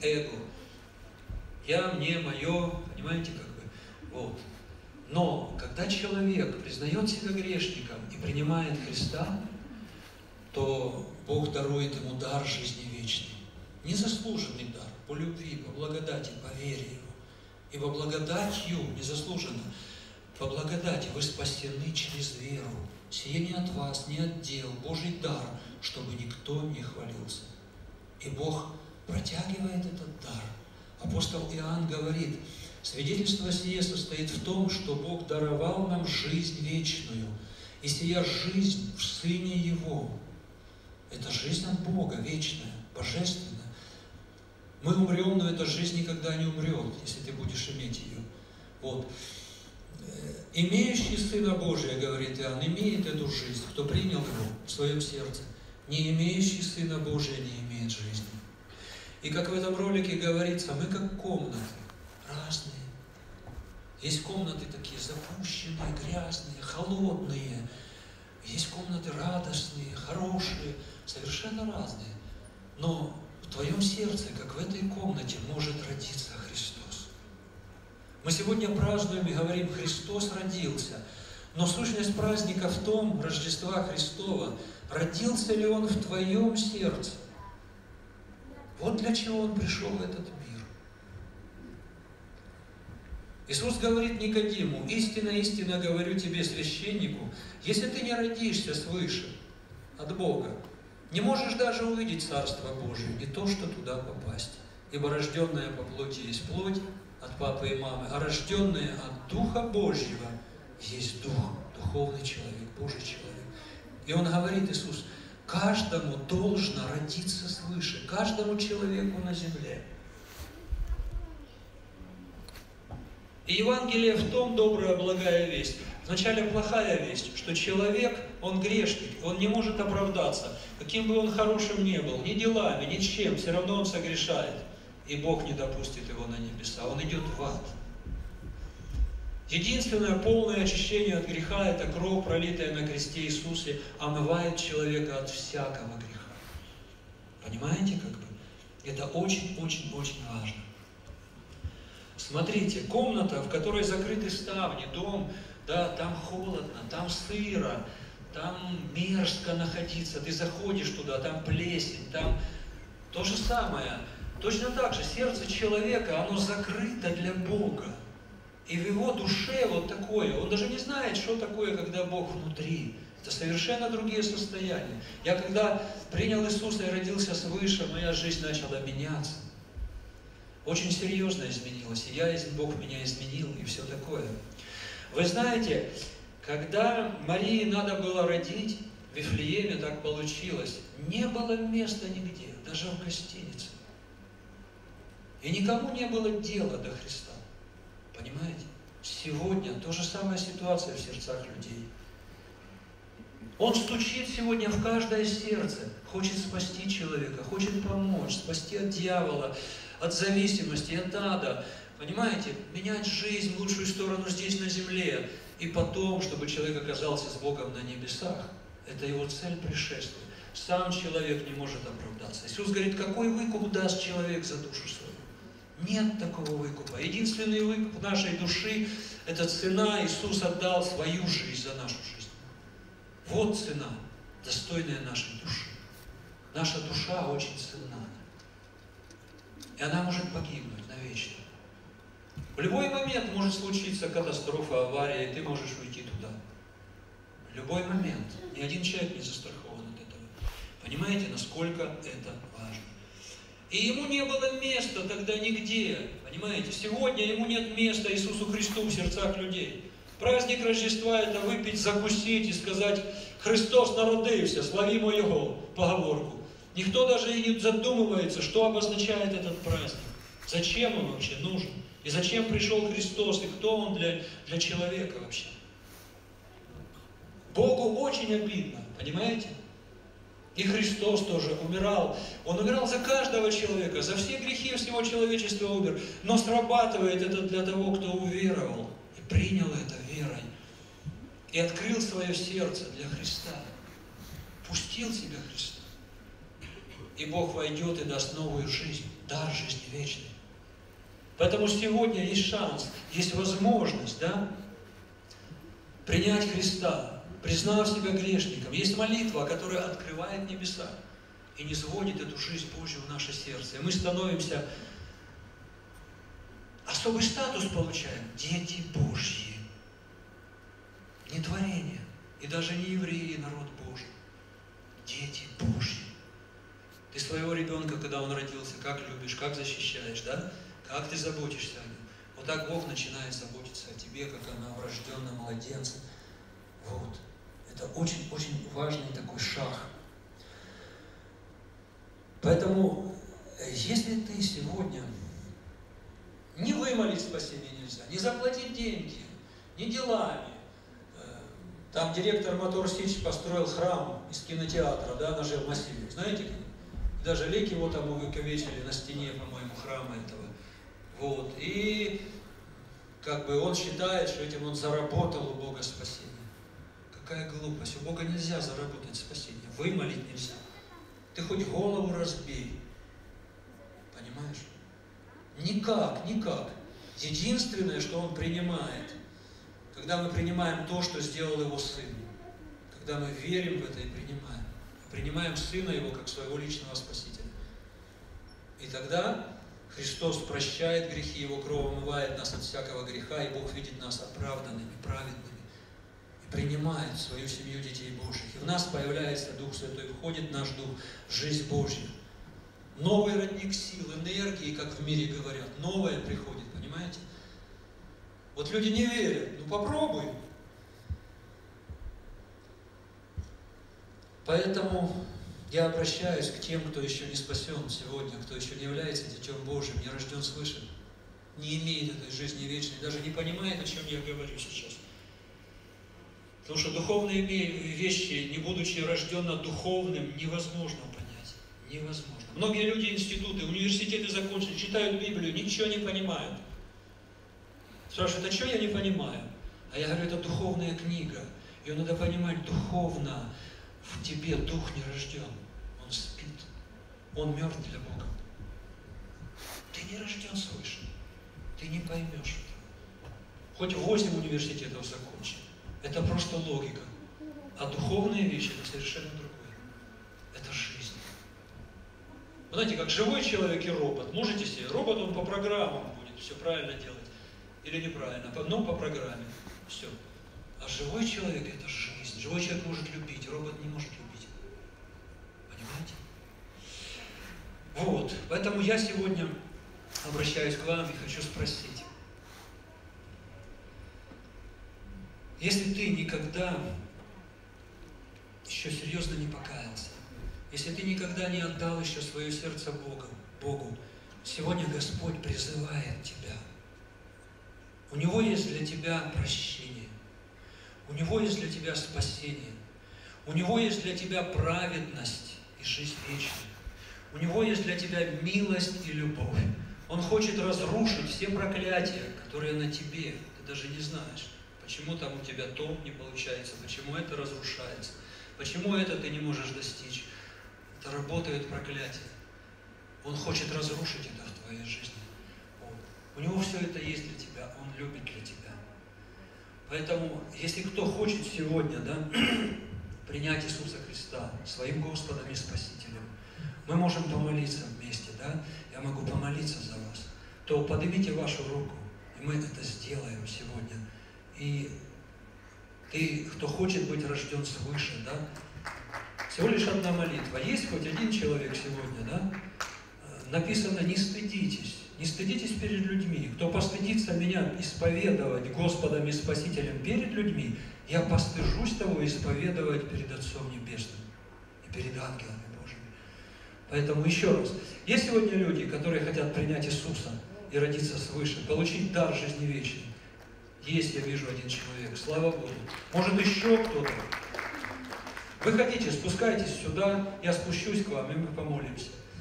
эго. Я, мне, мое, понимаете, как бы, вот. Но, когда человек признает себя грешником и принимает Христа, то Бог дарует ему дар жизни вечной. Незаслуженный дар, по любви, по благодати, по вере Его. Ибо благодатью, незаслуженно, по благодати вы спасены через веру. Сие не от вас, не от дел, Божий дар, чтобы никто не хвалился. И Бог протягивает этот дар. Апостол Иоанн говорит, свидетельство сие состоит в том, что Бог даровал нам жизнь вечную, и сия жизнь в Сыне Его. Это жизнь от Бога, вечная, божественная. Мы умрем, но эта жизнь никогда не умрет, если ты будешь иметь ее. Вот. Имеющий Сына Божия, говорит Иоанн, имеет эту жизнь, кто принял Его в своем сердце. Не имеющий Сына Божия не имеет жизни. И как в этом ролике говорится, мы как комнаты, разные. Есть комнаты такие запущенные, грязные, холодные. Есть комнаты радостные, хорошие, совершенно разные. Но в твоем сердце, как в этой комнате, может родиться Христос. Мы сегодня празднуем и говорим, Христос родился. Но сущность праздника в том, Рождества Христова, родился ли Он в твоем сердце? Вот для чего Он пришел в этот мир. Иисус говорит Никодиму, истинно, истинно говорю тебе, священнику, если ты не родишься свыше, от Бога, не можешь даже увидеть Царство Божие, не то, что туда попасть. Ибо рожденная по плоти есть плоть от папы и мамы, а рожденная от Духа Божьего есть Дух, духовный человек, Божий человек. И Он говорит, Иисус, каждому должно родиться свыше, каждому человеку на земле. И Евангелие в том добрая, благая весть. Вначале плохая весть, что человек, он грешник, он не может оправдаться. Каким бы он хорошим ни был, ни делами, ни чем, все равно он согрешает. И Бог не допустит его на небеса, он идет в ад. Единственное полное очищение от греха – это кровь, пролитая на кресте Иисусе, омывает человека от всякого греха. Понимаете, как бы? Это очень-очень-очень важно. Смотрите, комната, в которой закрыты ставни, дом, да, там холодно, там сыро, там мерзко находиться, ты заходишь туда, там плесень, там то же самое. Точно так же сердце человека, оно закрыто для Бога. И в его душе вот такое, он даже не знает, что такое, когда Бог внутри. Это совершенно другие состояния. Я когда принял Иисуса и родился свыше, моя жизнь начала меняться. Очень серьезно изменилась. И Бог меня изменил, и все такое. Вы знаете, когда Марии надо было родить, в Вифлееме так получилось, не было места нигде, даже в гостинице. И никому не было дела до Христа. Понимаете? Сегодня та же самая ситуация в сердцах людей. Он стучит сегодня в каждое сердце, хочет спасти человека, хочет помочь, спасти от дьявола, от зависимости, от ада. Понимаете? Менять жизнь в лучшую сторону здесь на земле. И потом, чтобы человек оказался с Богом на небесах. Это его цель пришествия. Сам человек не может оправдаться. Иисус говорит, какой выкуп даст человек за душу свою? Нет такого выкупа. Единственный выкуп нашей души – это цена. Иисус отдал свою жизнь за нашу жизнь. Вот цена, достойная нашей души. Наша душа очень ценна. И она может погибнуть навечно. В любой момент может случиться катастрофа, авария, и ты можешь уйти туда. В любой момент. Ни один человек не застрахован от этого. Понимаете, насколько это важно? И ему не было места тогда нигде. Понимаете, сегодня ему нет места Иисусу Христу в сердцах людей. Праздник Рождества – это выпить, закусить и сказать «Христос народився, славимо Его» поговорку. Никто даже и не задумывается, что обозначает этот праздник. Зачем он вообще нужен? И зачем пришел Христос? И кто он для человека вообще? Богу очень обидно, понимаете? И Христос тоже умирал. Он умирал за каждого человека, за все грехи всего человечества умер. Но срабатывает это для того, кто уверовал и принял это верой. И открыл свое сердце для Христа. Пустил себя Христу. И Бог войдет и даст новую жизнь. дар жизни вечной. Поэтому сегодня есть шанс, есть возможность, да, принять Христа, признав себя грешником. Есть молитва, которая открывает небеса и низводит эту жизнь Божью в наше сердце. И мы становимся, особый статус получаем, дети Божьи. Не творение, и даже не евреи, народ Божий. Дети Божьи. Ты своего ребенка, когда он родился, как любишь, как защищаешь, да? Как ты заботишься о нем. Вот так Бог начинает заботиться о тебе, как о новорожденном младенце. Вот. Это очень-очень важный такой шаг. Поэтому, если ты сегодня не вымолить спасение нельзя, не заплатить деньги, не делами. Там директор Мотор Сич построил храм из кинотеатра, да, на Жирмассиве. Знаете, даже лик его там увековечили на стене, по-моему, храма этого. Вот. И как бы он считает, что этим он заработал у Бога спасение. Какая глупость. У Бога нельзя заработать спасение. Вымолить нельзя. Ты хоть голову разбей. Понимаешь? Никак, никак. Единственное, что Он принимает, когда мы принимаем то, что сделал Его Сын, когда мы верим в это и принимаем Сына Его как своего личного Спасителя. И тогда Христос прощает грехи, Его кровь омывает нас от всякого греха, и Бог видит нас оправданными, праведными, и принимает свою семью детей Божьих. И в нас появляется Дух Святой, входит наш Дух, жизнь Божья. Новый родник сил, энергии, как в мире говорят, новое приходит, понимаете? Вот люди не верят, ну попробуй. Поэтому я обращаюсь к тем, кто еще не спасен сегодня, кто еще не является Детем Божьим, не рожден свыше, не имеет этой жизни вечной, даже не понимает, о чем я говорю сейчас. Потому что духовные вещи, не будучи рожденным духовным, невозможно понять. Невозможно. Многие люди институты, университеты закончили, читают Библию, ничего не понимают. Спрашивают, а что я не понимаю? А я говорю, это духовная книга. Ее надо понимать духовно. В тебе дух не рожден. Он спит. Он мертв для Бога. Ты не рожден свыше. Ты не поймешь это. Хоть 8 университетов закончи. Это просто логика. А духовные вещи это совершенно другое. Это жизнь. Вы знаете, как живой человек и робот. Можете себе? Робот, он по программам будет все правильно делать. Или неправильно, но по программе. Все. А живой человек – это жизнь. Живой человек может любить, робот не может любить. Понимаете? Вот. Поэтому я сегодня обращаюсь к вам и хочу спросить. Если ты никогда еще серьезно не покаялся, если ты никогда не отдал еще свое сердце Богу, сегодня Господь призывает тебя. У Него есть для тебя прощение. У Него есть для тебя спасение. У Него есть для тебя праведность и жизнь вечная. У Него есть для тебя милость и любовь. Он хочет разрушить все проклятия, которые на тебе. Ты даже не знаешь, почему там у тебя то не получается, почему это разрушается, почему это ты не можешь достичь. Это работает проклятие. Он хочет разрушить это в твоей жизни. У Него все это есть для тебя, Он любит для тебя. Поэтому, если кто хочет сегодня, да, принять Иисуса Христа своим Господом и Спасителем, мы можем помолиться вместе, да? Я могу помолиться за вас. То поднимите вашу руку, и мы это сделаем сегодня. И ты, кто хочет быть рожден свыше, да? Всего лишь одна молитва. Есть хоть один человек сегодня, да? Написано, не стыдитесь. Не стыдитесь перед людьми. Кто постыдится меня исповедовать Господом и Спасителем перед людьми, я постыжусь того исповедовать перед Отцом Небесным и перед ангелами Божьими. Поэтому еще раз. Есть сегодня люди, которые хотят принять Иисуса и родиться свыше, получить дар жизни вечной. Есть, я вижу, один человек. Слава Богу. Может, еще кто-то. Вы хотите, спускайтесь сюда, я спущусь к вам, и мы помолимся.